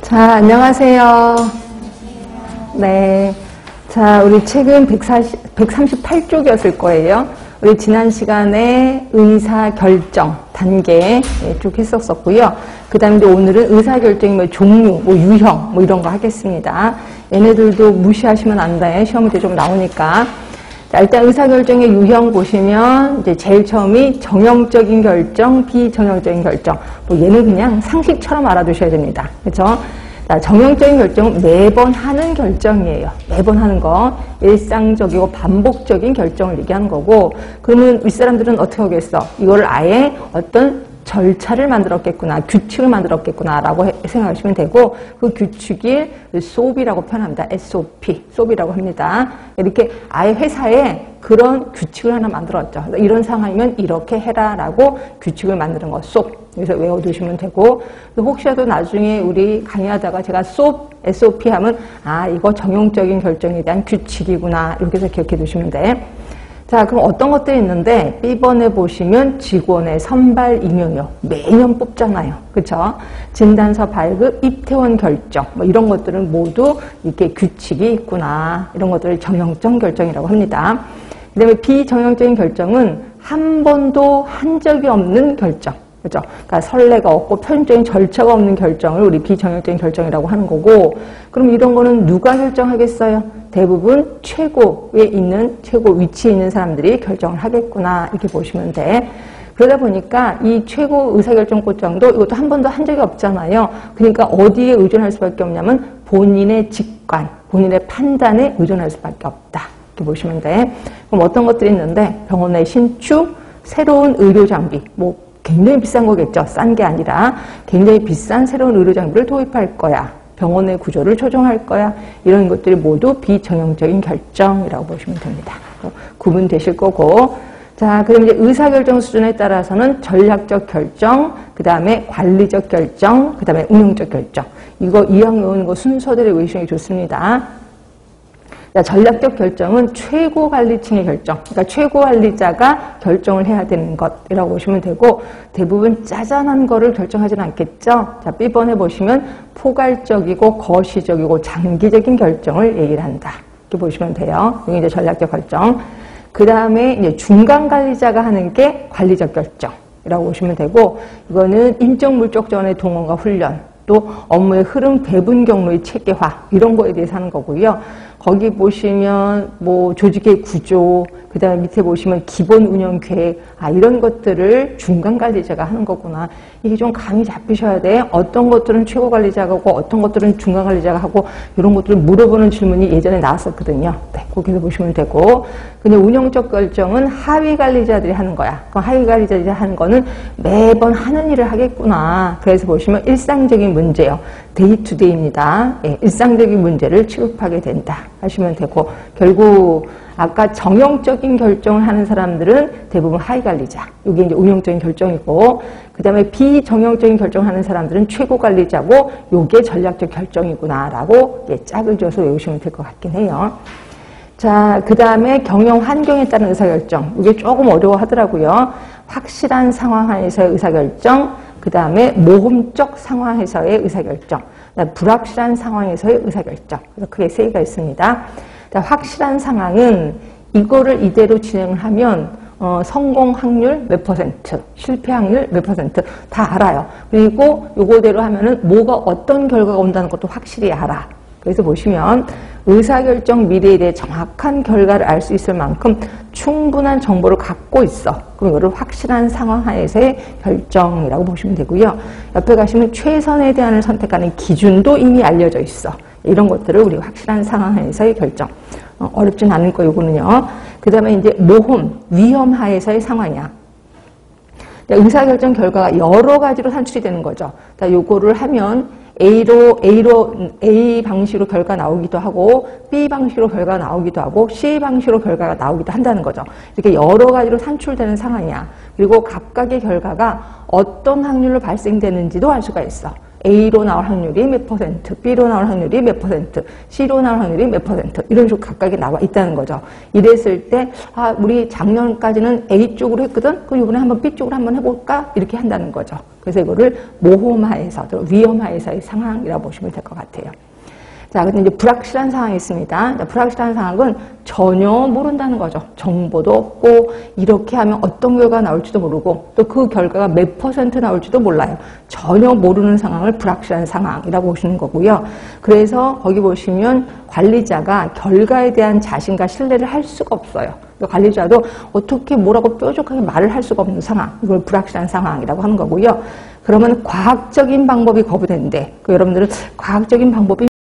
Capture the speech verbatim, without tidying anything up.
자, 안녕하세요. 네. 자, 우리 책은 백사십, 백삼십팔 쪽이었을 거예요. 우리 지난 시간에 의사결정 단계 쭉 했었었고요. 그 다음에 오늘은 의사결정의 뭐 종류, 뭐 유형, 뭐 이런 거 하겠습니다. 얘네들도 무시하시면 안 돼. 시험 때 좀 나오니까. 자, 일단 의사결정의 유형 보시면 이제 제일 처음이 정형적인 결정, 비정형적인 결정. 뭐 얘는 그냥 상식처럼 알아두셔야 됩니다. 그렇죠? 자, 정형적인 결정은 매번 하는 결정이에요. 매번 하는 거. 일상적이고 반복적인 결정을 얘기하는 거고, 그러면 윗사람들은 어떻게 하겠어? 이거를 아예 어떤 절차를 만들었겠구나, 규칙을 만들었겠구나 라고 생각하시면 되고, 그 규칙이 에스오피라고 표현합니다. 에스오피, 에스오피라고 합니다. 이렇게 아예 회사에 그런 규칙을 하나 만들었죠. 이런 상황이면 이렇게 해라 라고 규칙을 만드는 거, 쏙. 여기서 외워두시면 되고, 혹시라도 나중에 우리 강의하다가 제가 쏙, 에스오피 하면 아, 이거 정형적인 결정에 대한 규칙이구나, 이렇게 해서 기억해 두시면 돼. 자, 그럼 어떤 것들이 있는데, B번에 보시면 직원의 선발 임용이요. 매년 뽑잖아요. 그쵸? 진단서 발급, 입퇴원 결정, 뭐 이런 것들은 모두 이렇게 규칙이 있구나. 이런 것들을 정형적 결정이라고 합니다. 그 다음에 비정형적인 결정은 한 번도 한 적이 없는 결정. 그죠? 그러니까 선례가 없고 편적인 절차가 없는 결정을 우리 비정형적인 결정이라고 하는 거고, 그럼 이런 거는 누가 결정하겠어요? 대부분 최고에 있는, 최고 위치에 있는 사람들이 결정을 하겠구나, 이렇게 보시면 돼. 그러다 보니까 이 최고 의사결정 꽃장도 이것도 한 번도 한 적이 없잖아요. 그러니까 어디에 의존할 수밖에 없냐면 본인의 직관, 본인의 판단에 의존할 수밖에 없다, 이렇게 보시면 돼. 그럼 어떤 것들이 있는데, 병원의 신축, 새로운 의료장비, 뭐 굉장히 비싼 거겠죠. 싼 게 아니라 굉장히 비싼 새로운 의료장비를 도입할 거야. 병원의 구조를 조정할 거야. 이런 것들이 모두 비정형적인 결정이라고 보시면 됩니다. 구분되실 거고. 자, 그럼 이제 의사결정 수준에 따라서는 전략적 결정, 그 다음에 관리적 결정, 그 다음에 운영적 결정. 이거 이왕 외우는 거 순서대로 외우시는 게 좋습니다. 자, 전략적 결정은 최고 관리층의 결정, 그러니까 최고 관리자가 결정을 해야 되는 것이라고 보시면 되고, 대부분 짜잔한 거를 결정하지는 않겠죠. 자, B번에 보시면 포괄적이고 거시적이고 장기적인 결정을 얘기를 한다, 이렇게 보시면 돼요. 이게 이제 전략적 결정. 그 다음에 이제 중간 관리자가 하는 게 관리적 결정이라고 보시면 되고, 이거는 인적 물적 자원의 동원과 훈련, 또 업무의 흐름 배분 경로의 체계화, 이런 거에 대해서 하는 거고요. 거기 보시면 뭐 조직의 구조, 그 다음에 밑에 보시면 기본 운영 계획, 아, 이런 것들을 중간 관리자가 하는 거구나. 이게 좀 감이 잡히셔야 돼. 어떤 것들은 최고 관리자가 하고 어떤 것들은 중간 관리자가 하고, 이런 것들을 물어보는 질문이 예전에 나왔었거든요. 네, 거기서 보시면 되고. 근데 운영적 결정은 하위 관리자들이 하는 거야. 그 하위 관리자들이 하는 거는 매번 하는 일을 하겠구나. 그래서 보시면 일상적인 문제요. 데이투데이입니다. 예, 일상적인 문제를 취급하게 된다 하시면 되고, 결국 아까 정형적인 결정을 하는 사람들은 대부분 하위 관리자. 이게 이제 운영적인 결정이고, 그 다음에 비정형적인 결정을 하는 사람들은 최고 관리자고, 요게 전략적 결정이구나라고 예, 짝을 줘서 외우시면 될 것 같긴 해요. 자, 그 다음에 경영 환경에 따른 의사결정. 이게 조금 어려워하더라고요. 확실한 상황 하에서의 의사결정, 그 다음에 모험적 상황에서의 의사결정, 불확실한 상황에서의 의사결정. 그래서 크게 세 개가 있습니다. 자, 확실한 상황은 이거를 이대로 진행을 하면 어, 성공 확률 몇 퍼센트, 실패 확률 몇 퍼센트 다 알아요. 그리고 요거대로 하면은 뭐가 어떤 결과가 온다는 것도 확실히 알아. 그래서 보시면 의사결정 미래에 대해 정확한 결과를 알 수 있을 만큼 충분한 정보를 갖고 있어. 그럼 이거를 확실한 상황 하에서의 결정이라고 보시면 되고요. 옆에 가시면 최선의 대안을 선택하는 기준도 이미 알려져 있어. 이런 것들을 우리 확실한 상황 하에서의 결정. 어, 어렵진 않을 거 요거는요. 그 다음에 이제 모험, 위험 하에서의 상황이야. 의사결정 결과가 여러 가지로 산출이 되는 거죠. 자, 요거를 하면 A로, A로, A 방식으로 결과 나오기도 하고, B 방식으로 결과가 나오기도 하고, C 방식으로 결과가 나오기도 한다는 거죠. 이렇게 여러 가지로 산출되는 상황이야. 그리고 각각의 결과가 어떤 확률로 발생되는지도 알 수가 있어. A로 나올 확률이 몇 퍼센트, B로 나올 확률이 몇 퍼센트, C로 나올 확률이 몇 퍼센트 이런 식으로 각각이 나와 있다는 거죠. 이랬을 때 아, 우리 작년까지는 A 쪽으로 했거든? 그럼 이번에 한번 B 쪽으로 한번 해볼까? 이렇게 한다는 거죠. 그래서 이거를 모험하에서, 위험하에서의 상황이라고 보시면 될 것 같아요. 자, 근데 이제 불확실한 상황이 있습니다. 자, 불확실한 상황은 전혀 모른다는 거죠. 정보도 없고, 이렇게 하면 어떤 결과가 나올지도 모르고, 또 그 결과가 몇 퍼센트 나올지도 몰라요. 전혀 모르는 상황을 불확실한 상황이라고 보시는 거고요. 그래서 거기 보시면 관리자가 결과에 대한 자신과 신뢰를 할 수가 없어요. 관리자도 어떻게 뭐라고 뾰족하게 말을 할 수가 없는 상황, 이걸 불확실한 상황이라고 하는 거고요. 그러면 과학적인 방법이 거부되는데, 그 여러분들은 과학적인 방법이